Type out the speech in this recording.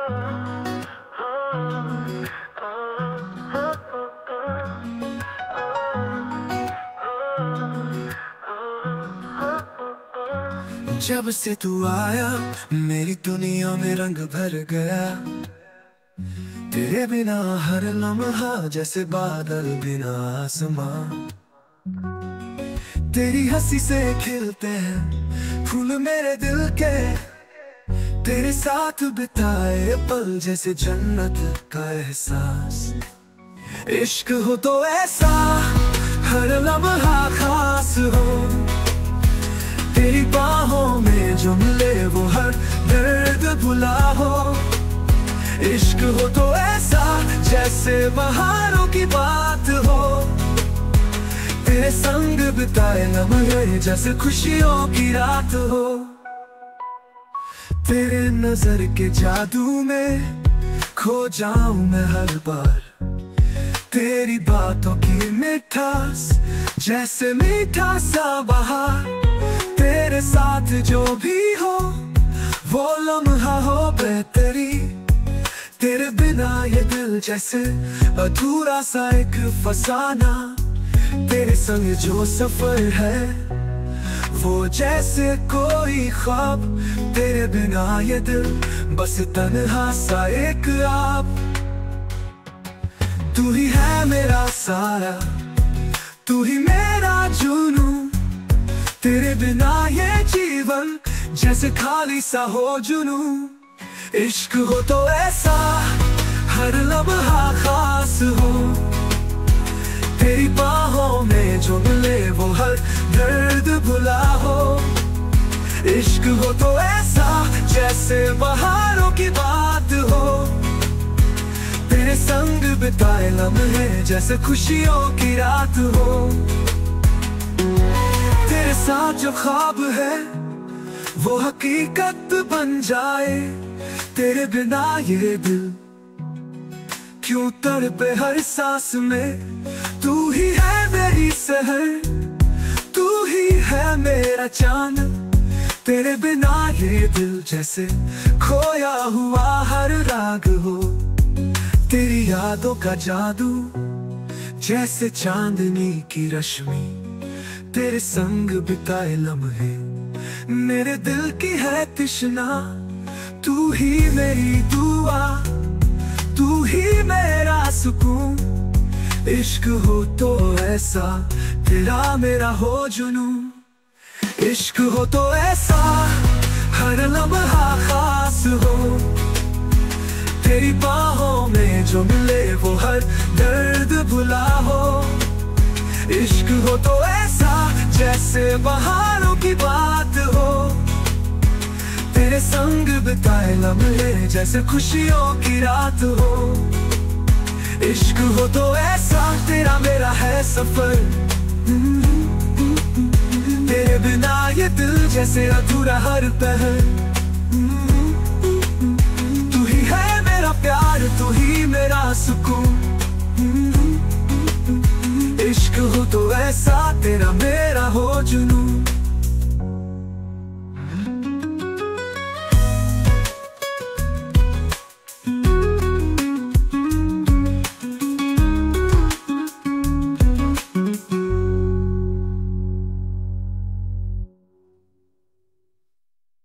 जब से तू आया मेरी दुनिया में रंग भर गया। तेरे बिना हर लम्हा जैसे बादल बिना आसमां। तेरी हंसी से खिलते हैं फूल मेरे दिल के। तेरे साथ बिताए पल जैसे जन्नत का एहसास। इश्क हो तो ऐसा हर लम्हा खास हो। तेरी बाहों में जो मिले वो हर दर्द भुला हो। इश्क हो तो ऐसा जैसे बहारों की बात हो। तेरे संग बिताए लम्हे जैसे खुशियों की रात हो। तेरे नजर के जादू में खो जाऊं मैं हर बार। तेरी बातों की मिठास जैसे मीठा सा बहार। तेरे साथ जो भी हो वो लम्हा हो बेहतरी। तेरे बिना ये दिल जैसे अधूरा सा एक फसाना। तेरे संग जो सफर है वो जैसे कोई ख्वाब। तेरे बिना ये दिल बस तन्हा सा एक आप। तू ही है मेरा सारा, तू ही मेरा जुनून। तेरे बिना ये जीवन जैसे खाली सा हो जुनून। इश्क हो तो ऐसा हर लम्हा खास हो। तेरी बाहों में जो मिले वो हर दर्द भुला हो। इश्क हो तो ऐसा जैसे बहारों की बात हो। तेरे संग बिताए लम्हे जैसे खुशियों की रात हो। तेरे साथ जो ख्वाब है वो हकीकत बन जाए। तेरे बिना ये दिल क्यों तड़पे हर सांस में। तू ही है मेरी सहर, तू ही है मेरा चांद। तेरे बिना ये दिल जैसे खोया हुआ हर राग हो। तेरी यादों का जादू जैसे चांदनी की रश्मि। तेरे संग बिताए लम्हे मेरे दिल की है तृष्णा। तू ही मेरी दुआ, तू ही मेरा सुकून। इश्क हो तो ऐसा तेरा मेरा हो जुनून। इश्क हो तो ऐसा हर लम्हा खास हो। तेरी बाहों में जो मिले वो हर दर्द भुला हो। इश्क हो तो ऐसा जैसे बहारों की बात हो। तेरे संग बिताए लम्हे जैसे खुशियों की रात हो। इश्क हो तो ऐसा तेरा मेरा है सफर। तेरे बिना ये दिल जैसे अधूरा हर पहर।